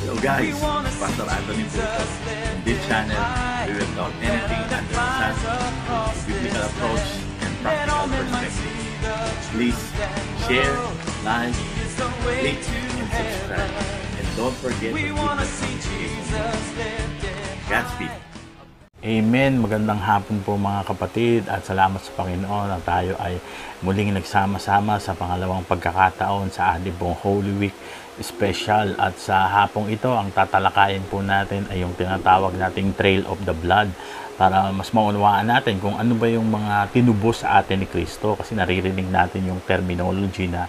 Hello guys, Pastor Anthony po ito. In this channel, we will talk anything under the sun, biblical approach, and practical perspective. Please share, like, click, and subscribe. And don't forget to click the notification bell. Godspeed! Amen. Magandang hapon po mga kapatid at salamat sa Panginoon na tayo ay muling nagsama-sama sa pangalawang pagkakataon sa ating pong Holy Week special. At sa hapong ito, ang tatalakayin po natin ay yung tinatawag nating Trail of the Blood para mas maunawaan natin kung ano ba yung mga tinubos sa atin ni Kristo, kasi naririnig natin yung terminology na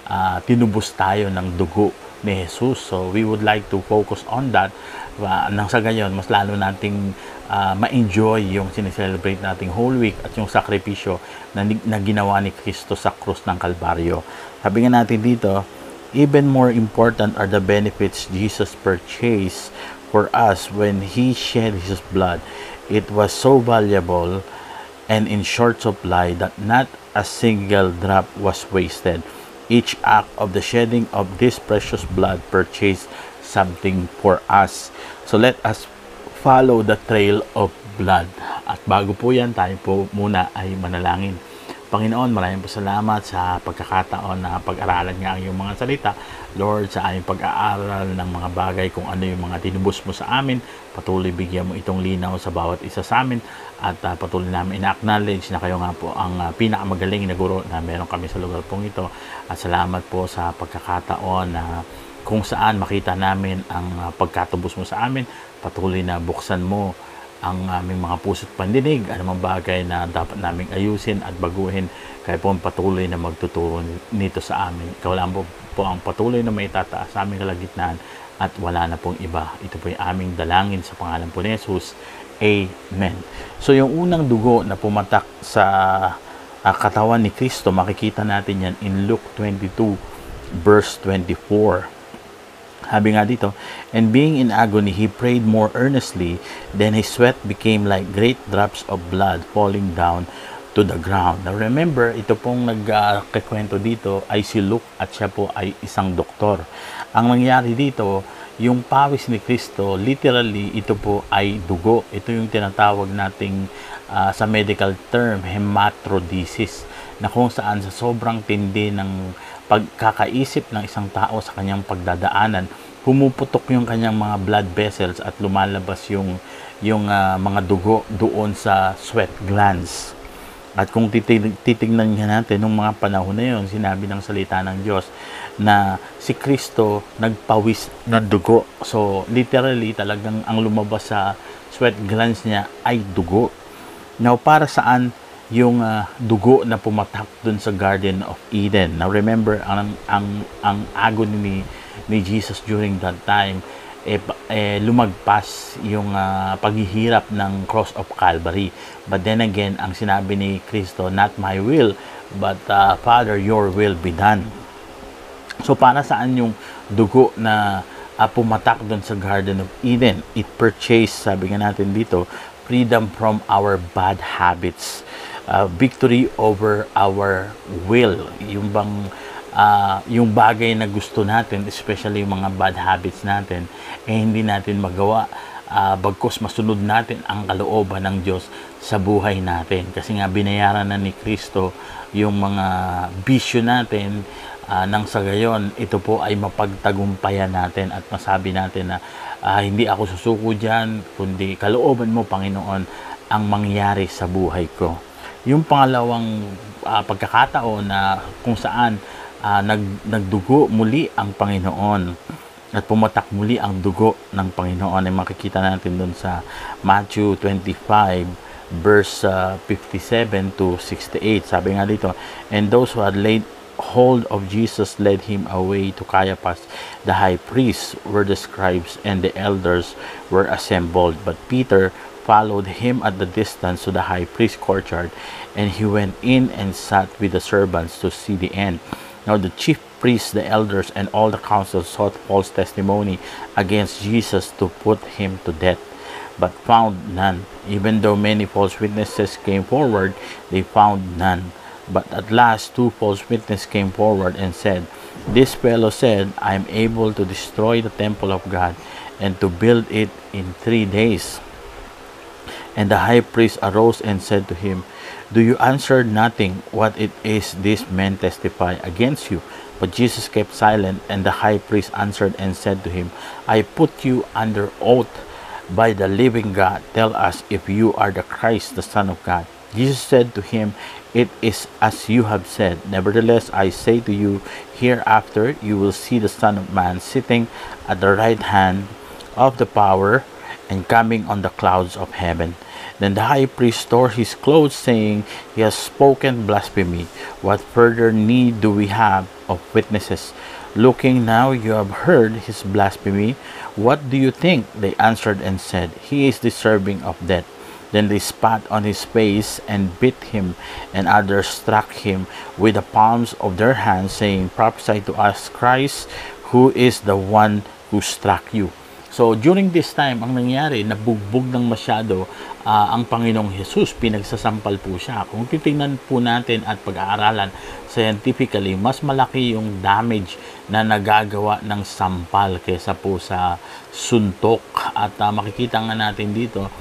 tinubos tayo ng dugo ni Jesus. So we would like to focus on that nang sa gayon mas lalo nating ma-enjoy yung sineselebrate nating whole week at yung sakripisyo na ginawa ni Kristo sa krus ng Kalbaryo. Sabi nga natin dito, even more important are the benefits Jesus purchased for us when He shed His blood. It was so valuable and in short supply that not a single drop was wasted. Each act of the shedding of this precious blood purchased something for us. So let us follow the trail of blood. At bago po yan, tayo po muna ay manalangin. Panginoon, maraming salamat sa pagkakataon na pag-aralan nga ang iyong mga salita. Lord, sa aming pag-aaral ng mga bagay, kung ano yung mga tinubos mo sa amin, patuloy bigyan mo itong linaw sa bawat isa sa amin at patuloy namin ina-acknowledge na kayo nga po ang pinakamagaling na guro na meron kami sa lugar pong ito. At salamat po sa pagkakataon na kung saan makita namin ang pagkatubos mo sa amin, patuloy na buksan mo ang aming mga puso't pandinig, anumang bagay na dapat naming ayusin at baguhin, kaya po patuloy na magtuturo nito sa amin. Ikaw lang po ang patuloy na may tataas sa aming kalagitnaan at wala na pong iba. Ito po yung aming dalangin sa pangalan po ni Jesus. Amen. So yung unang dugo na pumatak sa katawan ni Kristo, makikita natin yan in Luke 22 verse 24. Sabi nga dito, and being in agony, he prayed more earnestly, then his sweat became like great drops of blood falling down to the ground. Now remember, ito pong nagkikwento dito ay si Luke at siya po ay isang doktor. Ang nangyari dito, yung pawis ni Kristo, literally ito po ay dugo. Ito yung tinatawag nating sa medical term, hematrodisia, na kung saan sa sobrang tindi ng pagkakaisip ng isang tao sa kanyang pagdadaanan, pumuputok yung kanyang mga blood vessels at lumalabas yung mga dugo doon sa sweat glands. At kung titignan natin nung mga panahon na yun, sinabi ng salita ng Diyos na si Kristo nagpawis ng dugo. So literally talagang ang lumabas sa sweat glands niya ay dugo. Now para saan yung dugo na pumatak dun sa Garden of Eden? Now remember, ang agony ni Jesus during that time, lumagpas yung paghihirap ng cross of Calvary. But then again, ang sinabi ni Kristo, not my will, but Father, your will be done. So para saan yung dugo na pumatak dun sa Garden of Eden? It purchased, sabi nga natin dito, freedom from our bad habits. Victory over our will. Yung bang yung bagay na gusto natin, especially yung mga bad habits natin, hindi natin magawa bagkus masunod natin ang kalooban ng Diyos sa buhay natin. Kasi nga binayaran na ni Kristo yung mga bisyo natin, nang sa gayon ito po ay mapagtagumpayan natin at masabi natin na hindi ako susuko dyan, kundi kalooban mo, Panginoon, ang mangyari sa buhay ko. Yung pangalawang pagkakataon na kung saan nagdugo muli ang Panginoon at pumatak muli ang dugo ng Panginoon ay makikita natin doon sa Matthew 25 verse 57 to 68. Sabi nga dito, and those who had laid hold of Jesus led him away to Caiaphas the high priest, where the scribes and the elders were assembled. But Peter followed him at the distance to the high priest courtyard, and he went in and sat with the servants to see the end. Now the chief priests, the elders, and all the council sought false testimony against Jesus to put him to death, but found none. Even though many false witnesses came forward, they found none. But at last 2 false witnesses came forward and said, This fellow said, I am able to destroy the temple of God and to build it in 3 days. And the high priest arose and said to him, Do you answer nothing? What it is these men testify against you? But Jesus kept silent, and the high priest answered and said to him, I put you under oath by the living God. Tell us if you are the Christ, the Son of God. Jesus said to him, It is as you have said. Nevertheless, I say to you, hereafter you will see the Son of Man sitting at the right hand of the power and coming on the clouds of heaven. Then the high priest tore his clothes, saying, He has spoken blasphemy. What further need do we have of witnesses? Looking now, you have heard his blasphemy. What do you think? They answered and said, He is deserving of death. Then they spat on his face and beat him, and others struck him with the palms of their hands, saying, Prophesy to us, Christ, who is the one who struck you. So during this time, ang nangyari, nabugbog ng masyado ang Panginoong Jesus, pinagsasampal po siya. Kung titingnan po natin at pag-aaralan scientifically, mas malaki yung damage na nagagawa ng sampal kaysa po sa suntok. At makikita nga natin dito,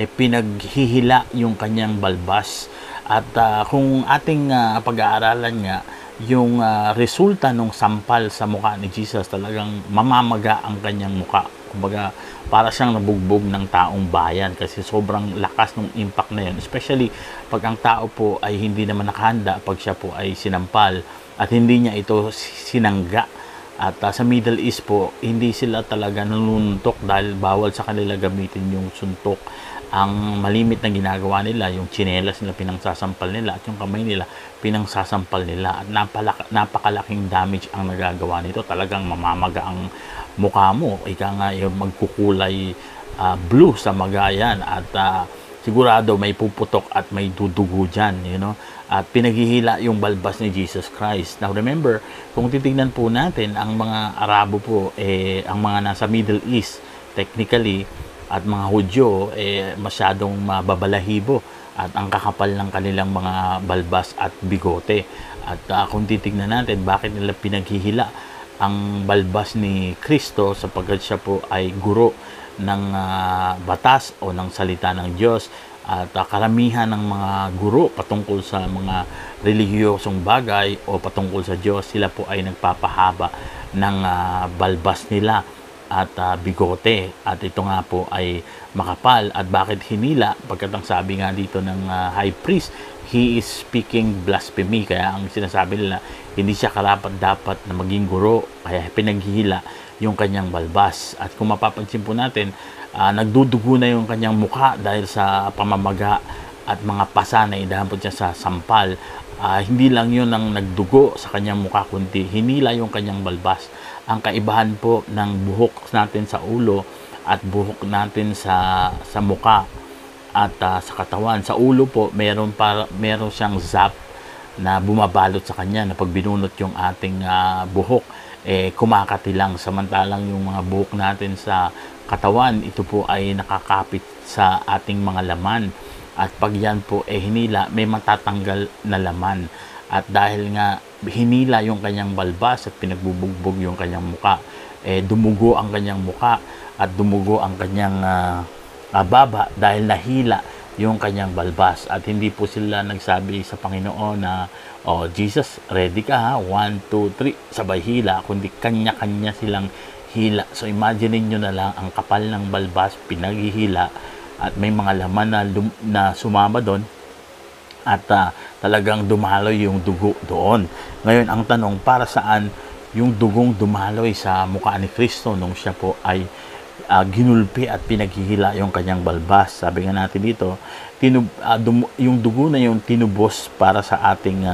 pinaghihila yung kanyang balbas. At kung ating pag-aaralan nga, yung resulta ng sampal sa mukha ni Jesus, talagang mamamaga ang kanyang mukha. Kumbaga, para siyang nabugbog ng taong bayan kasi sobrang lakas ng impact na yun. Especially pag ang tao po ay hindi naman nakahanda, pag siya po ay sinampal at hindi niya ito sinangga. At sa Middle East po, hindi sila talaga nanununtok dahil bawal sa kanila gamitin yung suntok. Ang malimit na ginagawa nila, yung tsinelas nila pinangsasampal nila at yung kamay nila pinangsasampal nila. At napakalaking damage ang nagagawa nito. Talagang mamamaga ang mukha mo. Ika nga yung magkukulay blue sa magayan at sigurado may puputok at may dudugo dyan, you know. At pinaghihila yung balbas ni Jesus Christ. Now remember, kung titignan po natin, ang mga Arabo po, ang mga nasa Middle East, technically, at mga Hudyo, masyadong mababalahibo at ang kakapal ng kanilang mga balbas at bigote. At kung titignan natin, bakit nila pinaghihila ang balbas ni Kristo sapagkat siya po ay guro ng batas o ng salita ng Diyos. At karamihan ng mga guro patungkol sa mga relihiyosong bagay o patungkol sa Diyos, sila po ay nagpapahaba ng balbas nila at bigote. At ito nga po ay makapal. At bakit hinila? Pagkat ang sabi nga dito ng high priest, he is speaking blasphemy. Kaya ang sinasabi nila, hindi siya karapat-dapat na maging guro. Kaya pinaghihila yung kanyang balbas. At kung mapapansin po natin, nagdudugo na yung kanyang mukha dahil sa pamamaga at mga pasa na idahampot niya sa sampal. Hindi lang yun ang nagdugo sa kanyang mukha, kundi hinila yung kanyang balbas. Ang kaibahan po ng buhok natin sa ulo at buhok natin sa mukha at sa katawan. Sa ulo po, meron siyang zap na bumabalot sa kanya na pag binunot yung ating buhok, kumakati lang. Samantalang yung mga buhok natin sa katawan, ito po ay nakakapit sa ating mga laman. At pag yan po hinila, may matatanggal na laman. At dahil nga hinila yung kanyang balbas at pinagbubugbog yung kanyang muka, dumugo ang kanyang muka at dumugo ang kanyang baba dahil nahila yung kanyang balbas. At hindi po sila nagsabi sa Panginoon na, oh Jesus, ready ka ha, 1, 2, 3, sabay hila, kundi kanya-kanya silang hila. So imagine niyo na lang ang kapal ng balbas, pinaghihila at may mga laman na sumama doon at talagang dumaloy yung dugo doon. Ngayon ang tanong, para saan yung dugong dumaloy sa mukha ni Kristo nung siya po ay ginulpi at pinaghihila yung kanyang balbas? Sabi nga natin dito, yung dugo na yung tinubos para sa ating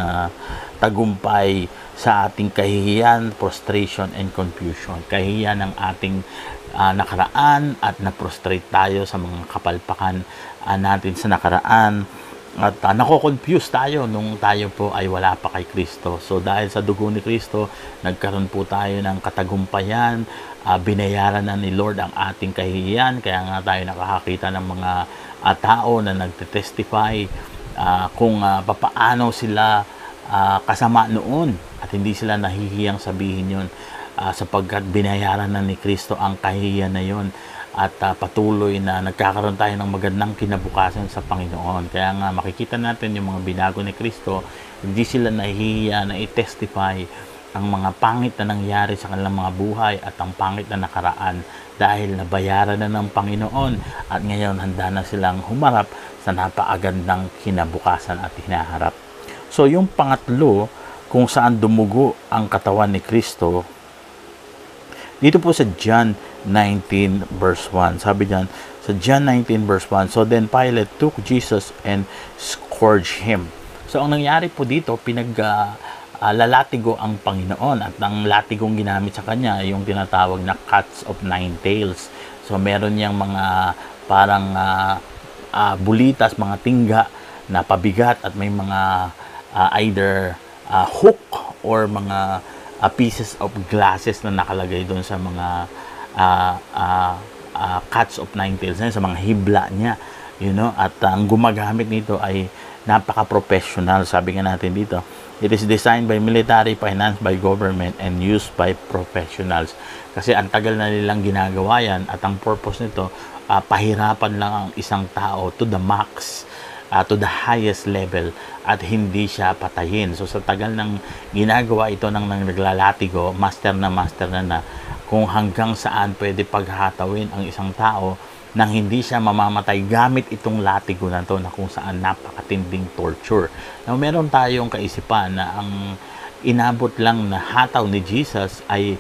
tagumpay, sa ating kahihiyan, frustration, and confusion. Kahihiyan ng ating nakaraan at na-prostrate tayo sa mga kapalpakan natin sa nakaraan. At nako-confuse tayo nung tayo po ay wala pa kay Kristo. So dahil sa dugo ni Kristo, nagkaroon po tayo ng katagumpayan, binayaran na ni Lord ang ating kahihiyan. Kaya nga tayo nakakakita ng mga tao na nagte-testify kung papaano sila kasama noon At hindi sila nahihiyang sabihin yun, sapagkat binayaran na ni Kristo ang kahihiyan na yun. At patuloy na nagkakaroon tayo ng magandang kinabukasan sa Panginoon. Kaya nga makikita natin yung mga binago ni Kristo, hindi sila nahihiya na i-testify ang mga pangit na nangyari sa kanilang mga buhay at ang pangit na nakaraan, dahil nabayaran na ng Panginoon at ngayon handa na silang humarap sa napakagandang kinabukasan at hinaharap. So yung pangatlo, kung saan dumugo ang katawan ni Kristo, dito po sa John 19 verse 1. Sabi diyan sa John 19 verse 1, so then Pilate took Jesus and scourged him. So ang nangyari po dito, lalatigo ang Panginoon, at ang latigong ginamit sa kanya yung tinatawag na cuts of 9 tails. So meron niyang mga parang bulitas, mga tingga na pabigat, at may mga either hook or mga pieces of glasses na nakalagay doon sa mga cuts of 9 tails na sa mga hibla niya, at ang gumagamit nito ay napaka-professional. Sabi nga natin dito, it is designed by military, financed by government, and used by professionals. Kasi ang tagal na nilang ginagawa yan, at ang purpose nito, pahirapan lang ang isang tao to the max, to the highest level, at hindi siya patayin. So sa tagal ng ginagawa ito ng naglalatigo, master na kung hanggang saan pwede paghatawin ang isang tao nang hindi siya mamamatay gamit itong latigo na to, na kung saan napakatinding torture. Now, meron tayong kaisipan na ang inabot lang na hataw ni Jesus ay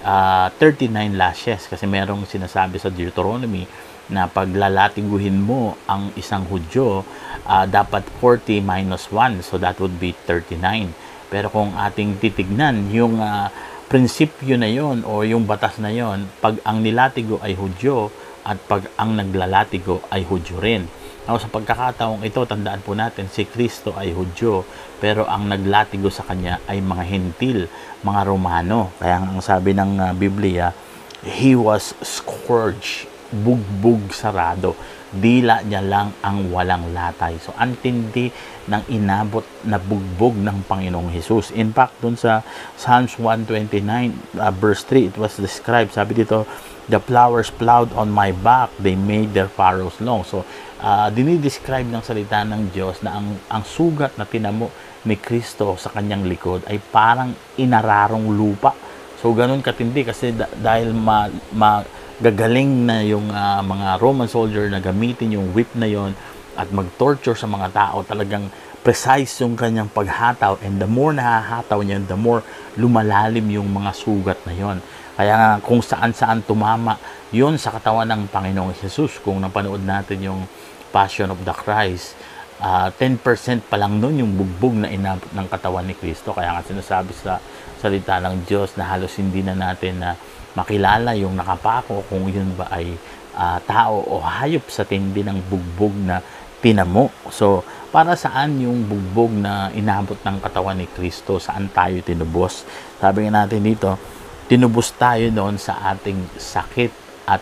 39 lashes, kasi merong sinasabi sa Deuteronomy na paglalatiguhin mo ang isang Hudyo, dapat 40 minus 1, so that would be 39. Pero kung ating titignan yung prinsipyo na yon o yung batas na yon, pag ang nilatigo ay Hudyo at pag ang naglalatigo ay Hudyo rin. Now, sa pagkakataong ito, tandaan po natin, si Kristo ay Hudyo, pero ang naglatigo sa kanya ay mga Hentil, mga Romano. Kaya ang sabi ng Biblia, he was scourged, bugbog sarado. Dila niya lang ang walang latay. So, antindi ng inabot na bugbog ng Panginoong Hesus. In fact, dun sa Psalms 129, verse 3, it was described, sabi dito, the flowers plowed on my back, they made their furrows long. So, dinidescribe ng salita ng Diyos na ang sugat na tinamo ni Kristo sa kanyang likod ay parang inararong lupa. So, ganun katindi, kasi dahil gagaling na yung mga Roman soldier na gamitin yung whip na yon at mag-torture sa mga tao, talagang precise yung kanyang paghataw, and the more nahahataw niya, the more lumalalim yung mga sugat na yon. Kaya kung saan-saan tumama yon sa katawan ng Panginoong Jesus. Kung napanood natin yung Passion of the Christ, 10% pa lang nun yung bugbog na inabot ng katawan ni Kristo. Kaya nga sinasabi sa salita ng Diyos na halos hindi na natin na makilala yung nakapako kung yun ba ay tao o hayop sa tindi ng bugbog na tinamo. So, para saan yung bugbog na inabot ng katawan ni Kristo? Saan tayo tinubos? Sabi nga natin dito, tinubos tayo doon sa ating sakit at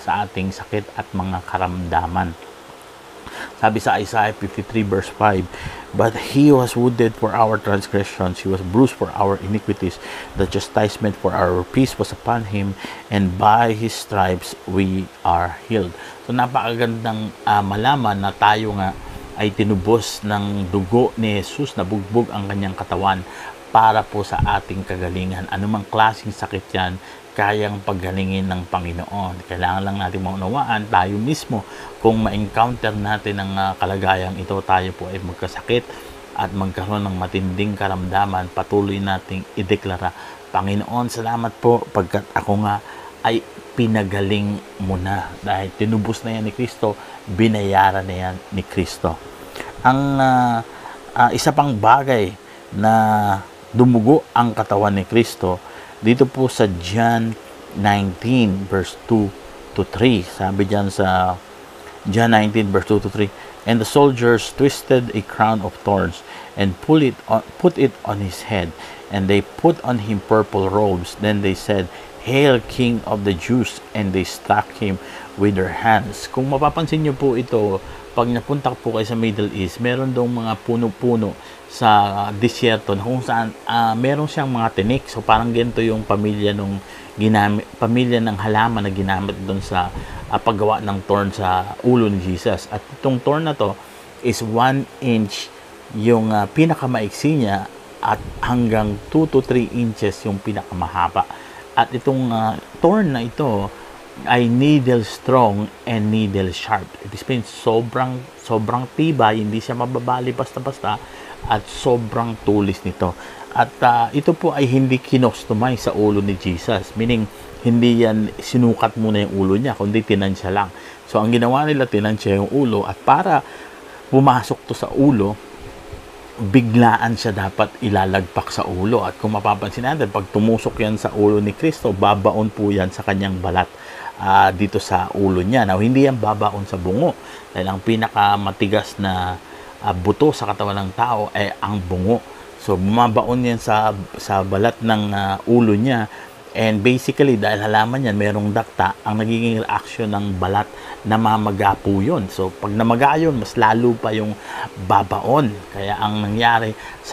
mga karamdaman. Sabi sa Isaiah 53 verse 5, but he was wounded for our transgressions, he was bruised for our iniquities, the chastisement for our peace was upon him, and by his stripes we are healed. So napakagandang malaman na tayo nga ay tinubos ng dugo ni Jesus, na bugbog ang kanyang katawan para po sa ating kagalingan. Anumang klaseng sakit yan, kayang paggalingin ng Panginoon. Kailangan lang natin maunawaan tayo mismo, kung ma-encounter natin ang kalagayang ito, tayo po ay magkasakit at magkaroon ng matinding karamdaman, patuloy nating ideklara, Panginoon, salamat po pagkat ako nga ay pinagaling mo na, dahil tinubos na yan ni Kristo, binayaran na yan ni Kristo. Ang isa pang bagay na dumugo ang katawan ni Kristo, dito po sa John 19 verse 2 to 3. Sabi diyan sa John 19 verse 2 to 3, and the soldiers twisted a crown of thorns and put it on his head, and they put on him purple robes. Then they said, Hail, King of the Jews! And they struck him with their hands. Kung mapapansin niyo po ito, pag napunta po kayo sa Middle East, meron dong mga puno-puno sa disyerto na kung saan meron siyang mga tinik. So parang ganito yung pamilya ng halaman na ginamit doon sa paggawa ng thorn sa ulo ni Jesus. At itong thorn na to is 1 inch yung pinakamaiksi niya at hanggang 2 to 3 inches yung pinakamahaba. At itong thorn na ito ay needle strong and needle sharp. It means sobrang tibay, hindi siya mababali basta-basta, at sobrang tulis nito. At ito po ay hindi kinostomize sa ulo ni Jesus, meaning hindi yan sinukat muna yung ulo niya, kundi tinansya lang. So ang ginawa nila, tinansya yung ulo, at para pumasok to sa ulo, biglaan siya dapat ilalagpak sa ulo. At kung mapapansin natin, pag tumusok yan sa ulo ni Kristo, babaon po yan sa kanyang balat dito sa ulo niya. Now, hindi yan babaon sa bungo, dahil ang pinakamatigas na buto sa katawan ng tao ay ang bungo. So bumabaon yan sa balat ng ulo niya. And basically, dahil halaman yan, merong dakta, ang nagiging reaction ng balat, namamaga po yun. So, pag namaga yun, mas lalo pa yung babaon. Kaya ang nangyari,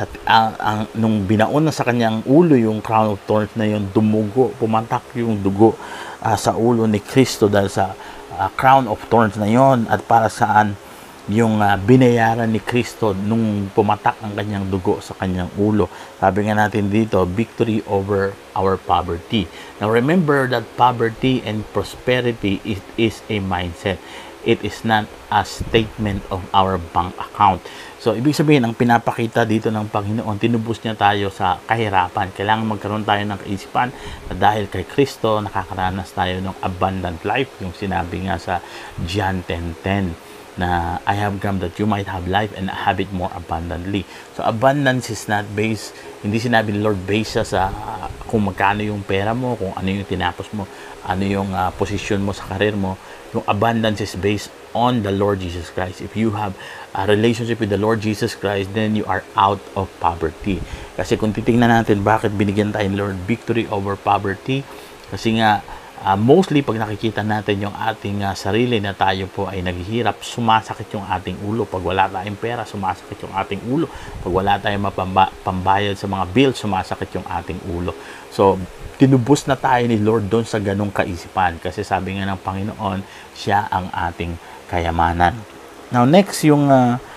nung binaon na sa kanyang ulo yung crown of thorns na yun, dumugo, pumatak yung dugo sa ulo ni Kristo dahil sa crown of thorns na yun. At para saan yung binayaran ni Kristo nung pumatak ang kanyang dugo sa kanyang ulo. Sabi nga natin dito, victory over our poverty. Now remember that poverty and prosperity is a mindset. It is not a statement of our bank account. So ibig sabihin, ang pinapakita dito ng Panginoon, tinubos niya tayo sa kahirapan. Kailangan magkaroon tayo ng kaisipan na dahil kay Kristo, nakakaranas tayo ng abundant life. Yung sinabi nga sa John 10:10. Na I have come that you might have life and have it more abundantly. So abundance is not based, hindi sinabi ni Lord based sa kung magkano yung pera mo, kung ano yung tinapos mo, ano yung position mo sa karir mo. Yung abundance is based on the Lord Jesus Christ. If you have a relationship with the Lord Jesus Christ, then you are out of poverty. Kasi kung titingnan natin bakit binigyan tayo ni Lord victory over poverty, kasi nga mostly pag nakikita natin yung ating sarili na tayo po ay naghihirap, sumasakit yung ating ulo. Pag wala tayong pera, sumasakit yung ating ulo. Pag wala tayong pambayad sa mga bills, sumasakit yung ating ulo. So, tinubos na tayo ni Lord doon sa ganong kaisipan. Kasi sabi nga ng Panginoon, siya ang ating kayamanan. Now, next, yung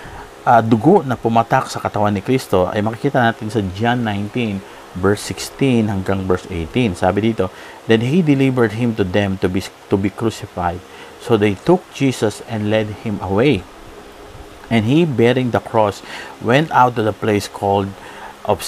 dugo na pumatak sa katawan ni Kristo ay makikita natin sa John 19, verse 16 hanggang verse 18. Sabi dito, then he delivered him to them to be crucified. So they took Jesus and led him away. And he, bearing the cross, went out to the place called of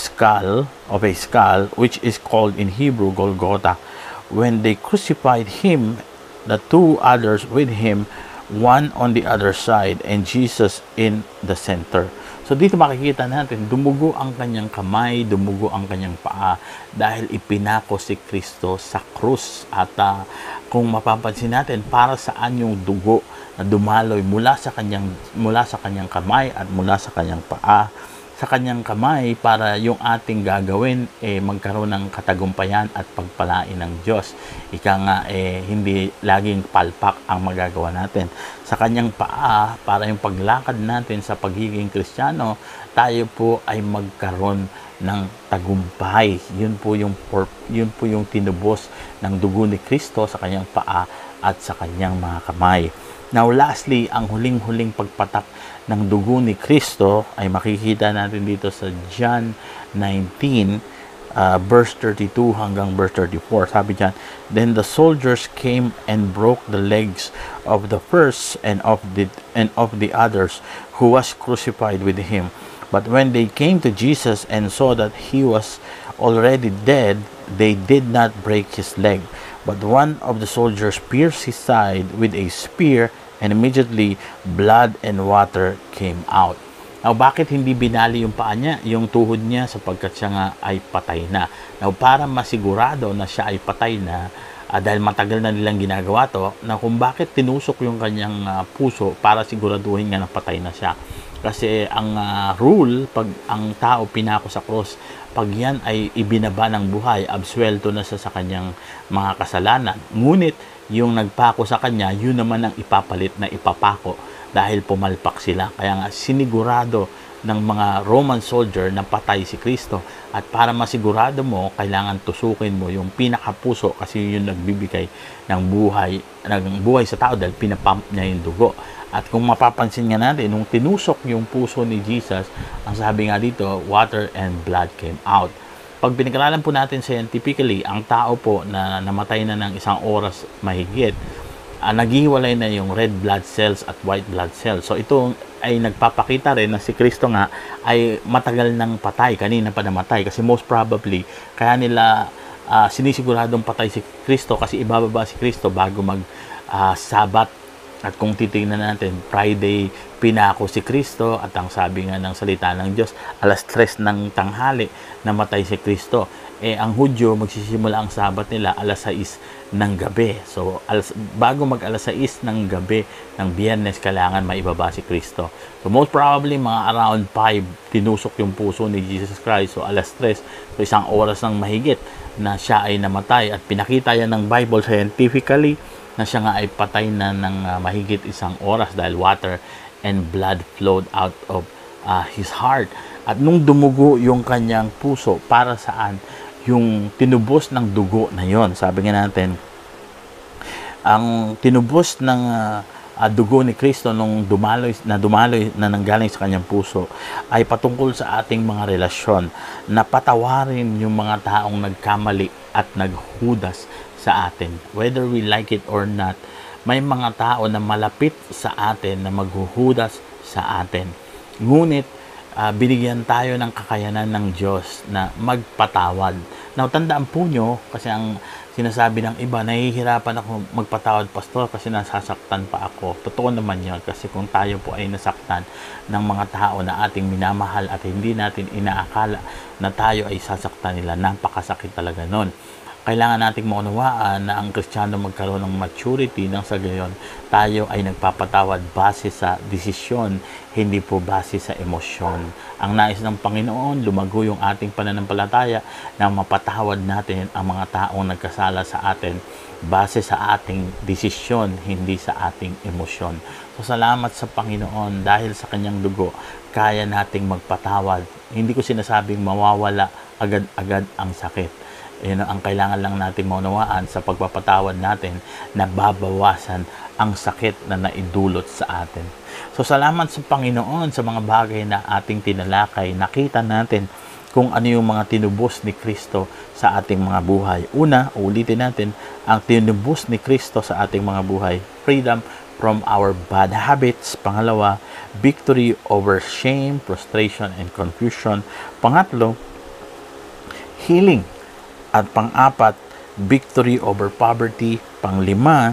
a skull, which is called in Hebrew Golgotha. When they crucified him, the two others with him, one on the other side, and Jesus in the center. So dito makikita natin, dumugo ang kanyang kamay, dumugo ang kanyang paa dahil ipinako si Kristo sa krus. At kung mapapansin natin, para saan yung dugo na dumaloy mula sa kanyang kamay at mula sa kanyang paa. Sa kanyang kamay para yung ating gagawin magkaroon ng katagumpayan at pagpalain ng Diyos. Ika nga hindi laging palpak ang magagawa natin. Sa kanyang paa para yung paglakad natin sa pagiging Kristiyano, tayo po ay magkaroon ng tagumpay. Yun po yung tinubos ng dugo ni Kristo sa kanyang paa at sa kanyang mga kamay. Now lastly, ang huling-huling pagpatak ng dugo ni Kristo ay makikita natin dito sa John 19 verse 32 hanggang verse 34. Sabi diyan, then the soldiers came and broke the legs of the first and of the others who was crucified with him. But when they came to Jesus and saw that he was already dead, they did not break his leg. But one of the soldiers pierced his side with a spear, and immediately blood and water came out. Now, bakit hindi binali yung paa niya, yung tuhod niya, sapagkat siya nga ay patay na. Now, para masigurado na siya ay patay na, dahil matagal na nilang ginagawa to, na kung bakit tinusok yung kanyang puso para siguraduhin nga na patay na siya. Kasi ang rule, pag ang tao pinako sa cross, pag yan ay ibinaba ng buhay, absuelto na siya sa kanyang mga kasalanan. Ngunit, yung nagpako sa kanya, yun naman ang ipapalit na ipapako dahil pumalpak sila. Kaya nga sinigurado ng mga Roman soldier na patay si Kristo. At para masigurado mo, kailangan tusukin mo yung pinakapuso kasi yun nagbibigay ng buhay sa tao dahil pinapump niya yung dugo. At kung mapapansin nga natin, nung tinusok yung puso ni Jesus, ang sabi nga dito, water and blood came out. Pag pinag-aralan po natin scientifically, ang tao po na namatay na ng 1 oras mahigit, naghiwalay na yung red blood cells at white blood cells. So ito ay nagpapakita rin na si Kristo nga ay matagal nang patay, kanina pa namatay. Kasi most probably, kaya nila sinisiguradong patay si Kristo kasi ibababa si Kristo bago mag-Sabat. At kung titingnan natin, Friday, pinako si Kristo at ang sabi nga ng salita ng Diyos, 3:00 ng tanghali, namatay si Kristo. Ang Hudyo, magsisimula ang Sabat nila 6:00 ng gabi. So, bago mag 6:00 ng gabi ng Biyernes, kailangan maibaba si Kristo. So, most probably, mga around 5, tinusok yung puso ni Jesus Christ. So, 3:00, so 1 oras ng mahigit na siya ay namatay. At pinakita yan ng Bible scientifically na siya nga ay patay na ng mahigit 1 oras dahil water and blood flowed out of his heart. At nung dumugo yung kanyang puso, para saan? Yung tinubos ng dugo na yon. Sabi nga natin, ang tinubos ng dugo ni Kristo nung dumaloy na nanggaling sa kanyang puso ay patungkol sa ating mga relasyon, na patawarin yung mga taong nagkamali at naghudas sa atin. Whether we like it or not, may mga tao na malapit sa atin na maghuhudas sa atin. Ngunit, binigyan tayo ng kakayanan ng Diyos na magpatawad. Now, tandaan po nyo, kasi ang sinasabi ng iba, nahihirapan ako magpatawad, pastor, kasi nasasaktan pa ako. Totoo naman yun, kasi kung tayo po ay nasaktan ng mga tao na ating minamahal at hindi natin inaakala na tayo ay sasaktan nila, napakasakit talaga nun. Kailangan nating maunawaan na ang Kristiyano magkaroon ng maturity nang sa gayon tayo ay nagpapatawad base sa desisyon, hindi po base sa emosyon. Ang nais ng Panginoon, lumago yung ating pananampalataya na mapatawad natin ang mga taong nagkasala sa atin base sa ating desisyon, hindi sa ating emosyon. So, salamat sa Panginoon dahil sa kanyang dugo, kaya nating magpatawad. Hindi ko sinasabing mawawala agad-agad ang sakit. Yun ang kailangan lang natin maunawaan sa pagpapatawad natin, na babawasan ang sakit na naidulot sa atin. So, salamat sa Panginoon sa mga bagay na ating tinalakay. Nakita natin kung ano yung mga tinubos ni Kristo sa ating mga buhay. Una, ulitin natin, ang tinubos ni Kristo sa ating mga buhay: freedom from our bad habits. Pangalawa, victory over shame, frustration, and confusion. Pangatlo, healing. At pang-apat, victory over poverty. Pang-lima,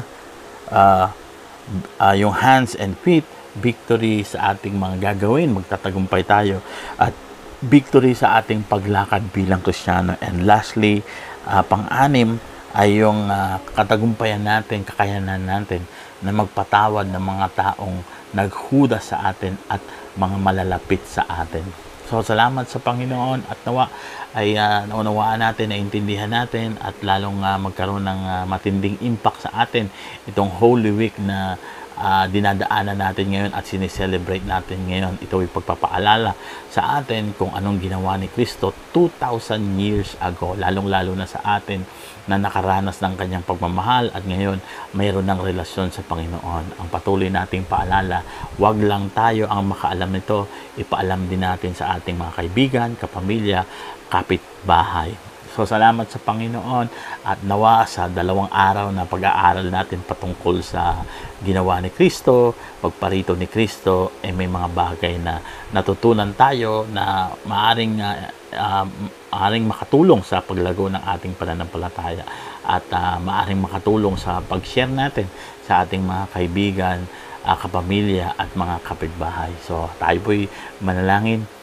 yung hands and feet, victory sa ating mga gagawin, magtatagumpay tayo. At victory sa ating paglakad bilang Kristiyano. And lastly, pang-anim ay yung katagumpayan natin, kakayanan natin na magpatawad ng mga taong naghudas sa atin at mga malalapit sa atin. So, salamat sa Panginoon at nawa ay naunawaan natin, naintindihan natin at lalong magkaroon ng matinding impact sa atin itong Holy Week na dinadaanan natin ngayon at sineselebrate natin ngayon. Ito ay pagpapaalala sa atin kung anong ginawa ni Kristo 2,000 years ago, lalong-lalo na sa atin na nakaranas ng kanyang pagmamahal at ngayon mayroon ng relasyon sa Panginoon. Ang patuloy nating paalala, wag lang tayo ang makaalam nito, ipaalam din natin sa ating mga kaibigan, kapamilya, kapitbahay. So, salamat sa Panginoon at nawa sa 2 araw na pag-aaral natin patungkol sa ginawa ni Kristo, pagparito ni Kristo, may mga bagay na natutunan tayo na maaring makatulong sa paglago ng ating pananampalataya at maaring makatulong sa pag-share natin sa ating mga kaibigan, kapamilya at mga kapitbahay. So, tayo po'y manalangin.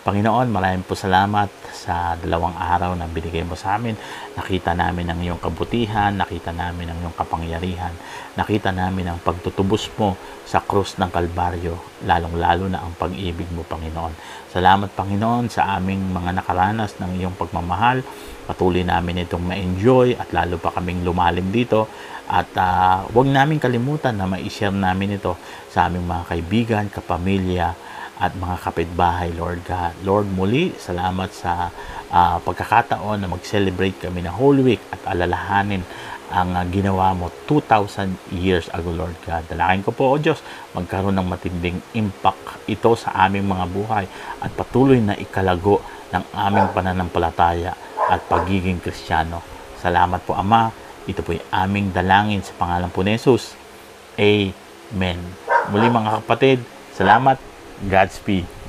Panginoon, maraming po salamat sa 2 araw na binigay mo sa amin. Nakita namin ang iyong kabutihan, nakita namin ang iyong kapangyarihan, nakita namin ang pagtutubos mo sa krus ng Kalbaryo, lalong-lalo na ang pag-ibig mo, Panginoon. Salamat, Panginoon, sa aming mga nakaranas ng iyong pagmamahal. Patuloy namin itong ma-enjoy at lalo pa kaming lumalim dito. At huwag namin kalimutan na ma-share namin ito sa aming mga kaibigan, kapamilya, at mga kapitbahay, Lord God. Lord, muli, salamat sa pagkakataon na mag-celebrate kami ng Holy Week at alalahanin ang ginawa mo 2,000 years ago, Lord God. Dalangin ko po, O Diyos, magkaroon ng matinding impact ito sa aming mga buhay at patuloy na ikalago ng aming pananampalataya at pagiging Kristiyano. Salamat po, Ama. Ito po yung aming dalangin sa pangalan po ni Jesus. Amen. Muli mga kapatid, salamat. Godspeed.